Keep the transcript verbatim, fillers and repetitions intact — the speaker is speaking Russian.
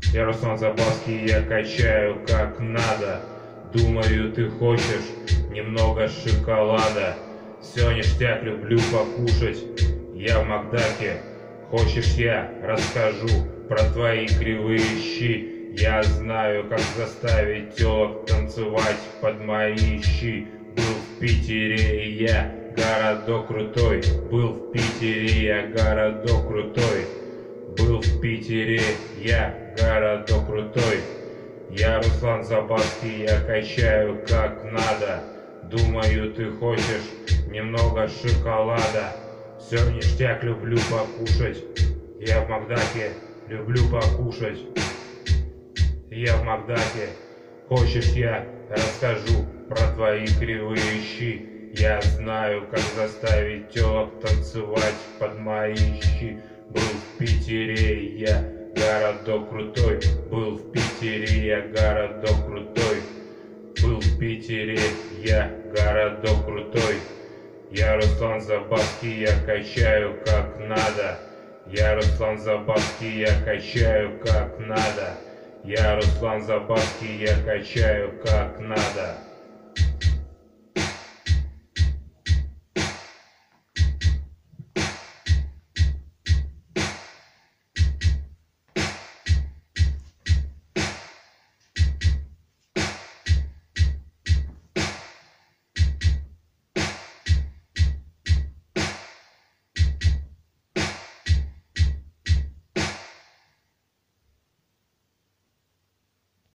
Я Руслан Забавский, я качаю как надо. Думаю, ты хочешь немного шоколада. Все ништяк, люблю покушать, я в Макдаке. Хочешь, я расскажу про твои кривые щи? Я знаю, как заставить телок танцевать под мои щи. Был в Питере я, городок крутой. Был в Питере я, городок крутой. Был в Питере я, городок крутой. Я Руслан Забавский, я качаю как надо. Думаю, ты хочешь немного шоколада. Все ништяк, люблю покушать, я в Макдаке. Люблю покушать, я в Макдаке. Хочешь, я расскажу про твои кривые щи? Я знаю, как заставить телок танцевать под мои щи. Был в Питере я, городок крутой. Был в Питере я, городок крутой. Был в Питере я, городок крутой. Я Руслан Забавский, я качаю как надо. Я Руслан Забавский, я качаю как надо. Я Руслан Забавский, я качаю как надо.